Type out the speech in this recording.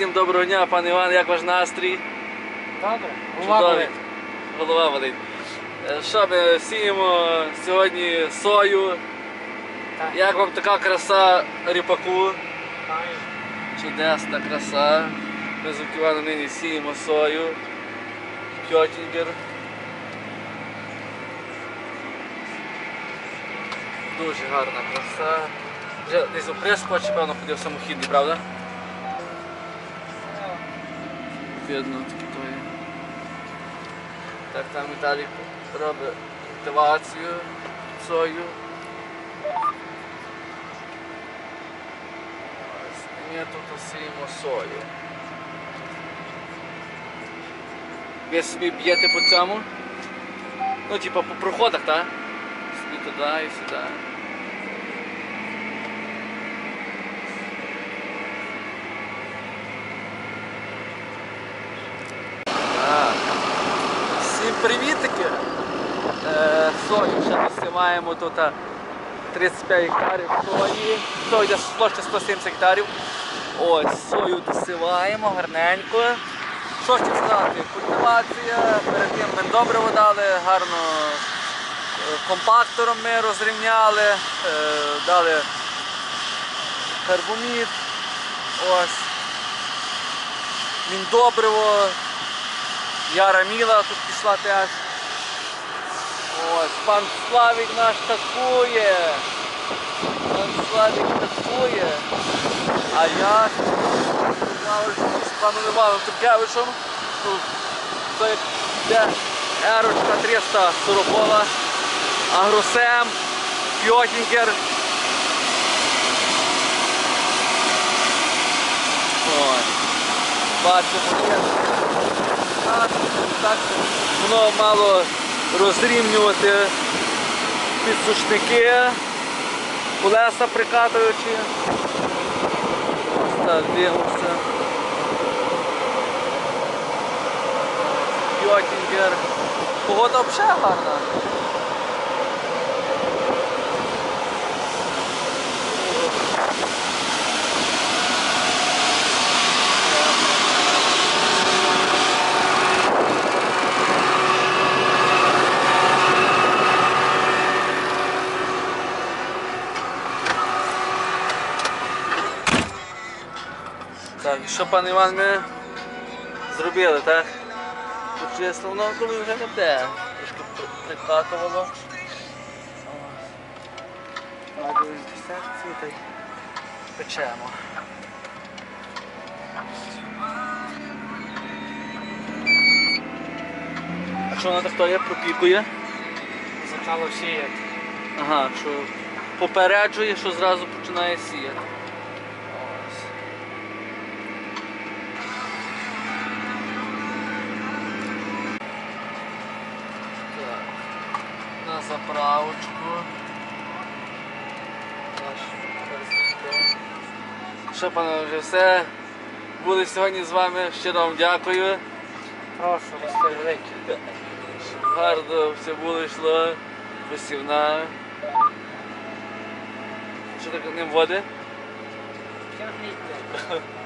Всім доброго дня, пане Іван, як ваш настрій? Добре, голова болить. Голова болить. Що ми сіємо сьогодні сою? Так. Як вам така краса ріпаку? Файно. Чудесна краса. Ми з Іваном нині сіємо сою. Кьотінгер. Дуже гарна краса. Вже десь оприскувач, певно, ходив самохідний, правда? Видно, таке то є. Так, там Віталій робить культивацію сою. Ось, і ми тут сіємо сою. Ви собі б'єте по цьому? Ну, типа по проходах, так? Собі туди і сюди. Всім привітики! Сою ще посіваємо тут 35 гектарів сої. Сою йде площа 170 гектарів. Ось, сою досіваємо гарненько. Що ще сказати? Культивація, перед тим ми добриво дали, гарно компактором ми розрівняли, дали карбомід. Ось. Міндобриво. Яра Міла тут пішла теж. Ось, пан Славік наш такує. Пан Славік такує. А я з паном Іваном Туркевичем. Це йде ерочка 340, Агросем, Кьотінгер. Ось. Бачимо, є. Так, воно мало розрівнювати підсушники, колеса прикатуючи. Ось так, дивимося. Кьотінгер. Погода взагалі гарна. Так, і що, пан Іван, ми зробили, так? Почистили, воно коли вже не буде. Трошки прикатувало. Ладуємо секції та й печемо. А що воно так то є? Пропікує? Почало сіяти. Ага, що попереджує, що зразу починає сіяти. На заправочку. Що, пане, вже все. Були сьогодні з вами. Щиро вам дякую. Прошу, росте велике. Гарно все було, йшло. Посівна. Що таке, ним води? П'ятий день.